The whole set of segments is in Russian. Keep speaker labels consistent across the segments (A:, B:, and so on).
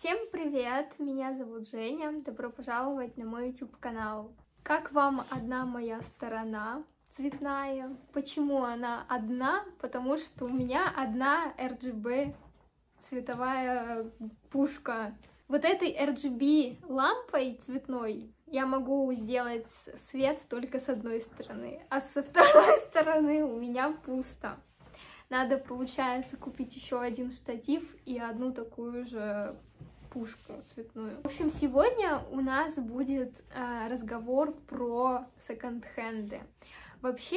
A: Всем привет! Меня зовут Женя. Добро пожаловать на мой YouTube канал. Как вам одна моя сторона цветная? Почему она одна? Потому что у меня одна RGB цветовая пушка. Вот этой RGB лампой цветной я могу сделать свет только с одной стороны, а со второй стороны у меня пусто. Надо, получается, купить еще один штатив и одну такую же пушку цветную. В общем, сегодня у нас будет разговор про секонд-хенды. Вообще,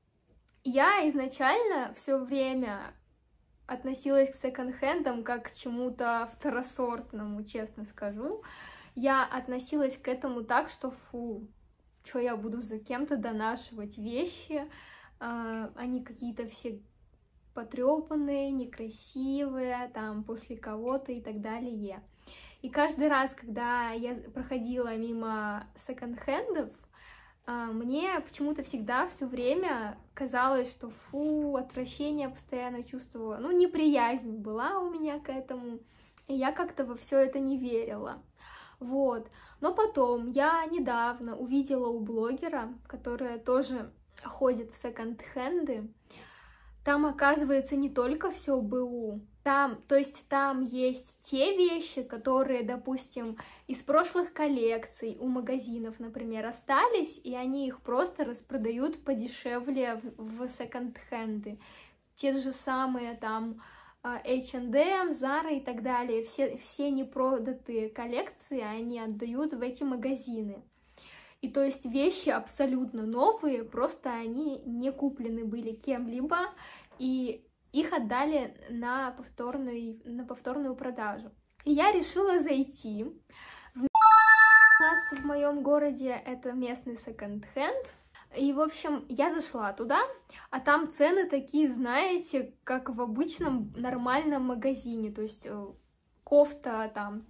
A: я изначально все время относилась к секонд-хендам как к чему-то второсортному, честно скажу. Я относилась к этому так, что фу, что я буду за кем-то донашивать вещи, они какие-то все потрепанные, некрасивые, там, после кого-то и так далее. И каждый раз, когда я проходила мимо секонд-хендов, мне почему-то всегда все время казалось, что фу, отвращение постоянно чувствовала, ну, неприязнь была у меня к этому, и я как-то во все это не верила. Вот. Но потом я недавно увидела у блогера, которая тоже ходит в секонд-хенды. Там, оказывается, не только все БУ. Там есть те вещи, которые, допустим, из прошлых коллекций у магазинов, например, остались, и они их просто распродают подешевле в секонд-хенды. Те же самые там H&M, Zara и так далее. Все непродатые коллекции они отдают в эти магазины. И то есть вещи абсолютно новые, просто они не куплены были кем-либо, и их отдали на повторную продажу. И я решила зайти. У нас в моем городе это местный секонд-хенд. И, в общем, я зашла туда, а там цены такие, знаете, как в обычном нормальном магазине. То есть кофта там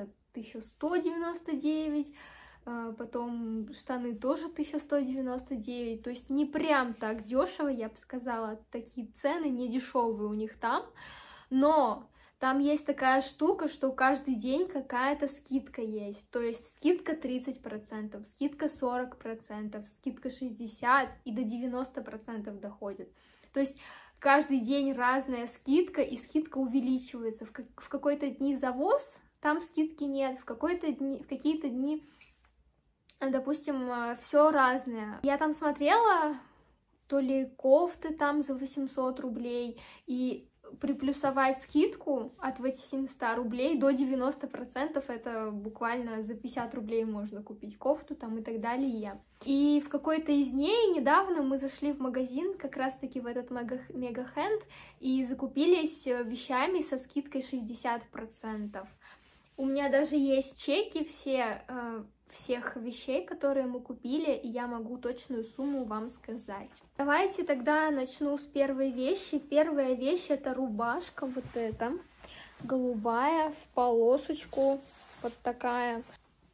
A: 1199, потом штаны тоже 1199, то есть не прям так дешево, я бы сказала, такие цены не дешевые у них там, но там есть такая штука, что каждый день какая-то скидка есть, то есть скидка 30%, скидка 40%, скидка 60% и до 90% доходит, то есть каждый день разная скидка, и скидка увеличивается, в какой-то дни завоз, там скидки нет, в какие-то дни, допустим, все разное. Я там смотрела, то ли кофты там за 800 рублей, и приплюсовать скидку от 800 рублей до 90%, это буквально за 50 рублей можно купить кофту там и так далее. И в какой-то из дней недавно мы зашли в магазин, как раз-таки в этот мега-хенд, и закупились вещами со скидкой 60%. У меня даже есть чеки всех вещей, которые мы купили, и я могу точную сумму вам сказать. Давайте тогда начну с первой вещи. Первая вещь — это рубашка вот эта, голубая, в полосочку, вот такая.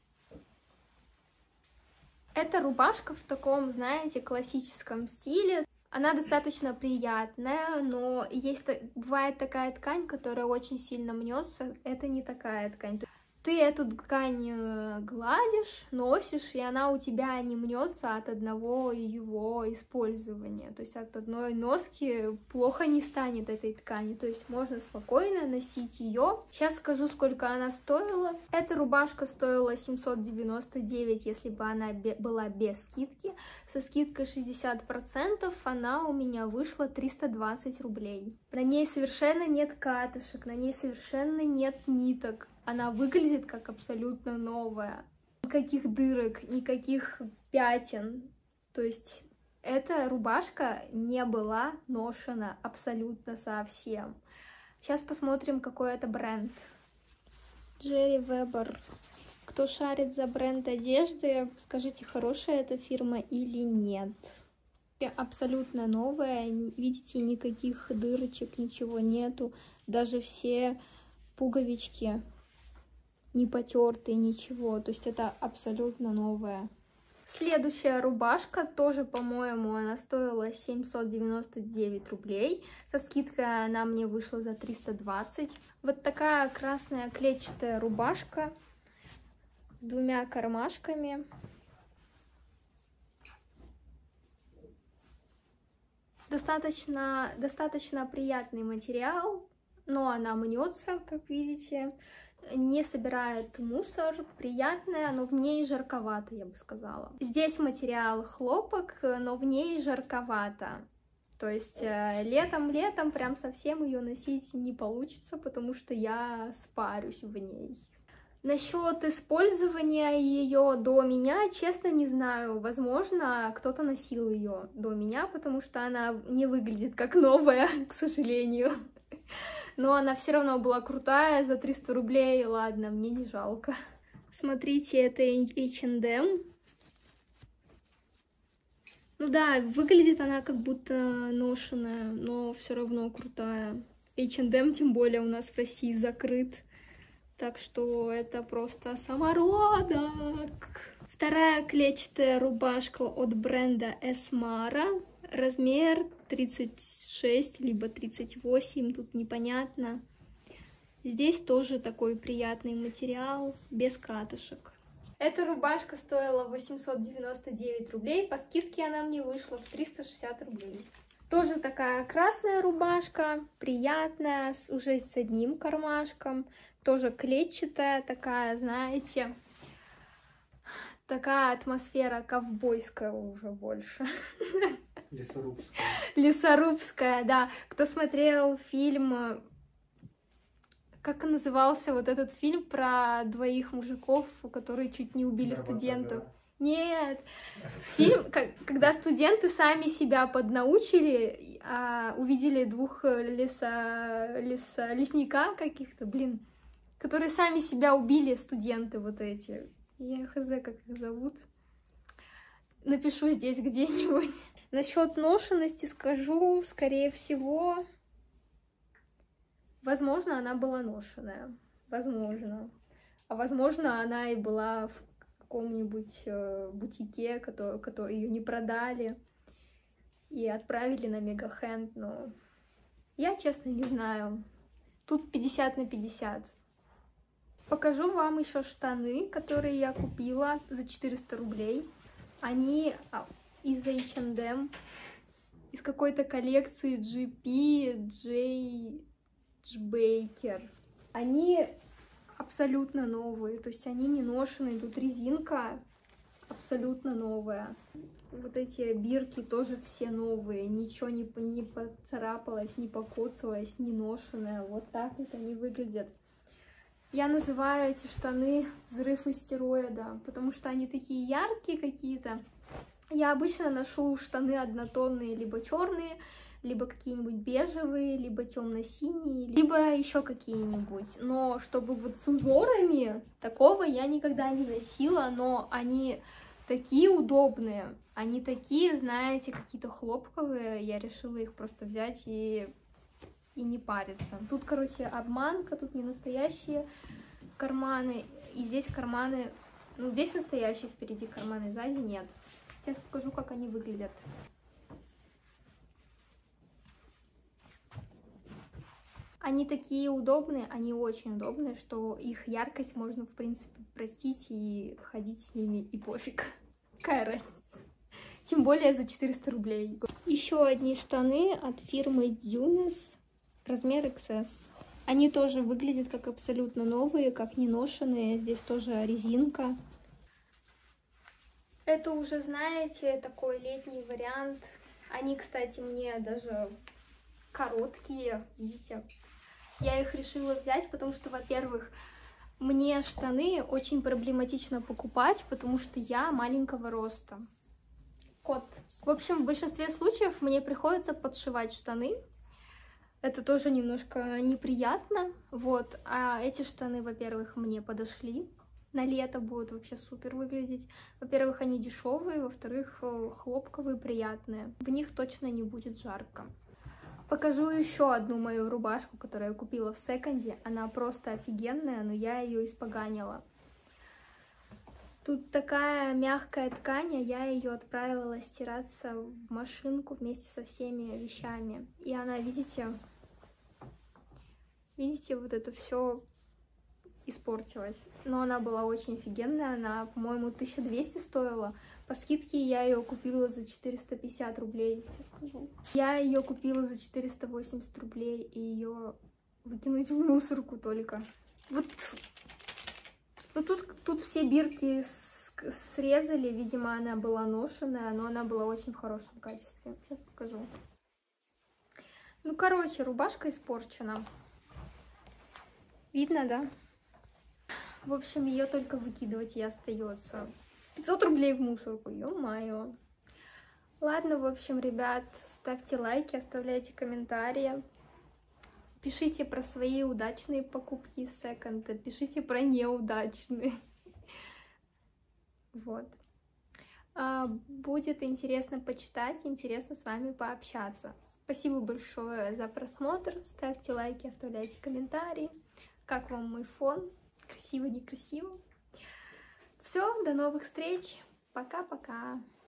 A: Это рубашка в таком, знаете, классическом стиле. Она достаточно приятная, но бывает такая ткань, которая очень сильно мнется. Это не такая ткань. Ты эту ткань гладишь, носишь, и она у тебя не мнется от одного его использования. То есть от одной носки плохо не станет этой ткани. То есть можно спокойно носить ее. Сейчас скажу, сколько она стоила. Эта рубашка стоила 799, если бы она была без скидки. Со скидкой 60% она у меня вышла 320 рублей. На ней совершенно нет катышек, на ней совершенно нет ниток. Она выглядит как абсолютно новая. Никаких дырок, никаких пятен. То есть эта рубашка не была ношена абсолютно совсем. Сейчас посмотрим, какой это бренд. Джерри Вебер. Кто шарит за бренд одежды, скажите, хорошая эта фирма или нет. Абсолютно новая. Видите, никаких дырочек, ничего нету. Даже все пуговички не потертые, ничего, то есть это абсолютно новая. Следующая рубашка, тоже, по-моему, она стоила 799 рублей. Со скидкой она мне вышла за 320. Вот такая красная клетчатая рубашка с двумя кармашками. Достаточно приятный материал, но она мнется, как видите. Не собирает мусор, приятная, но в ней жарковато, я бы сказала. Здесь материал хлопок, но в ней жарковато. То есть летом прям совсем ее носить не получится, потому что я спарюсь в ней. Насчет использования ее до меня, честно, не знаю. Возможно, кто-то носил ее до меня, потому что она не выглядит как новая, к сожалению. Но она все равно была крутая, за 300 рублей, ладно, мне не жалко. Смотрите, это H&M. Ну да, выглядит она как будто ношеная, но все равно крутая. H&M, тем более, у нас в России закрыт. Так что это просто самородок. Вторая клетчатая рубашка от бренда Esmara. Размер 36, либо 38, тут непонятно. Здесь тоже такой приятный материал, без катышек. Эта рубашка стоила 899 рублей, по скидке она мне вышла в 360 рублей. Тоже такая красная рубашка, приятная, уже с одним кармашком. Тоже клетчатая, такая, знаете, такая атмосфера ковбойская уже больше.
B: Лесорубская.
A: Лесорубская, да. Кто смотрел фильм, как назывался вот этот фильм про двоих мужиков, которые чуть не убили студентов? Нет, фильм, когда студенты сами себя поднаучили, увидели двух лесника каких-то, блин, которые сами себя убили, студенты вот эти. Я хз, как их зовут. Напишу здесь где-нибудь. Насчет ношенности скажу, скорее всего, возможно, она была ношеная. Возможно. А возможно, она и была в каком-нибудь бутике, который ее не продали и отправили на Мегахенд, но я, честно, не знаю. Тут 50 на 50. Покажу вам еще штаны, которые я купила за 400 рублей. Они из H&M, из какой-то коллекции GP Baker. Они абсолютно новые, то есть они не ношеные, тут резинка абсолютно новая. Вот эти бирки тоже все новые, ничего не поцарапалось, не покоцалось, не ношеное. Вот так вот они выглядят. Я называю эти штаны «Взрыв астероида», потому что они такие яркие какие-то. Я обычно ношу штаны однотонные, либо черные, либо какие-нибудь бежевые, либо темно-синие, либо еще какие-нибудь. Но чтобы вот с узорами, такого я никогда не носила, но они такие удобные, они такие, знаете, какие-то хлопковые. Я решила их просто взять и не париться. Тут, короче, обманка, тут не настоящие карманы. И здесь карманы, ну, здесь настоящие впереди карманы, сзади нет. Сейчас покажу, как они выглядят. Они такие удобные, они очень удобные, что их яркость можно, в принципе, простить и ходить с ними и пофиг. Какая разница? Тем более за 400 рублей. Еще одни штаны от фирмы Dunes, размер XS. Они тоже выглядят как абсолютно новые, как не ношеные. Здесь тоже резинка. Это уже, знаете, такой летний вариант. Они, кстати, мне даже короткие, видите. Я их решила взять, потому что, во-первых, мне штаны очень проблематично покупать, потому что я маленького роста. Кот. В общем, в большинстве случаев мне приходится подшивать штаны. Это тоже немножко неприятно. Вот. А эти штаны, во-первых, мне подошли. На лето будут вообще супер выглядеть. Во-первых, они дешевые, во-вторых, хлопковые, приятные. В них точно не будет жарко. Покажу еще одну мою рубашку, которую я купила в секонде. Она просто офигенная, но я ее испоганила. Тут такая мягкая ткань, а я ее отправила стираться в машинку вместе со всеми вещами. И она, видите, вот это все испортилась. Но она была очень офигенная, она, по-моему, 1200 стоила. По скидке я ее купила за 450 рублей. Сейчас скажу. Я ее купила за 480 рублей, и ее выкинуть в мусорку только. Вот. Ну, тут все бирки срезали, видимо, она была ношеная, но она была очень в хорошем качестве. Сейчас покажу. Ну, короче, рубашка испорчена. Видно, да? В общем, ее только выкидывать и остается. 500 рублей в мусорку, ё-моё. Ладно, в общем, ребят, ставьте лайки, оставляйте комментарии. Пишите про свои удачные покупки из секонда, пишите про неудачные. Вот. Будет интересно почитать, интересно с вами пообщаться. Спасибо большое за просмотр. Ставьте лайки, оставляйте комментарии. Как вам мой фон? Красиво, некрасиво? Все, до новых встреч. Пока-пока.